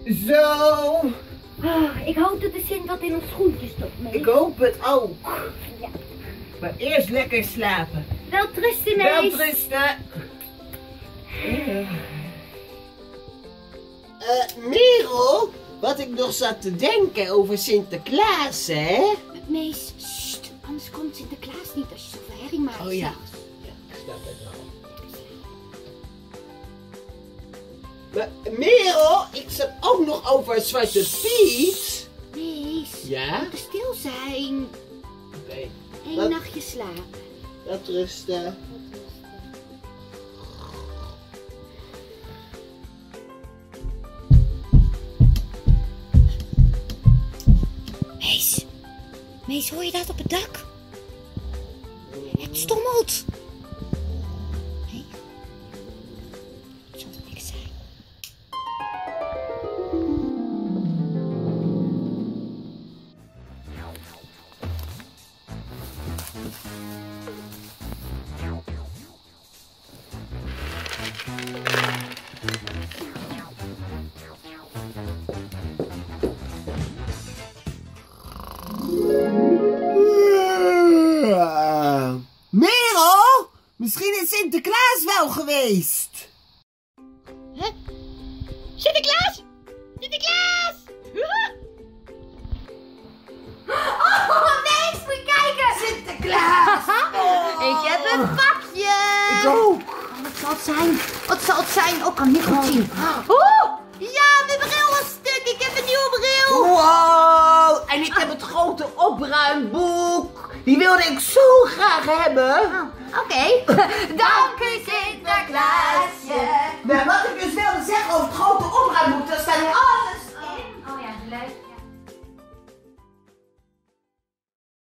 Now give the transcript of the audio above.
Zo. Oh, ik hoop dat de Sint wat in ons schoentje stopt, Mees. Ik hoop het ook. Ja. Maar eerst lekker slapen. Welterusten, Mees. Welterusten. Merel, wat ik nog zat te denken over Sinterklaas, hè? Mees, sst, anders komt Sinterklaas niet als je zoveel herrie maakt. Oh ja. Ja, ik snap het wel. Maar Merel, ik zat ook nog over Zwarte Piet. Mees, Ja? we moeten stil zijn. Oké. Eén Wat? nachtje slapen. Welterusten. Mees, Mees, hoor je dat op het dak? Het stommelt. Nee, het zal niks zijn. Merel, misschien is Sinterklaas wel geweest. Huh? Sinterklaas! Sinterklaas! Oh, Mees, moet je kijken! Sinterklaas! Ik heb een pakje! Ik ook. Oh, wat zal het zijn? Wat zal het zijn? Oh, kan niet goed zien. Oh, ja, mijn bril was stuk. Ik heb een nieuwe bril. Wow, en ik heb het grote opruimboek. Die wilde ik zo graag hebben. Oh, oké. Dank u, Sinterklaasje. Maar wat ik dus wilde zeggen over het grote opruimboek, daar staat alles in. Oh ja, leuk.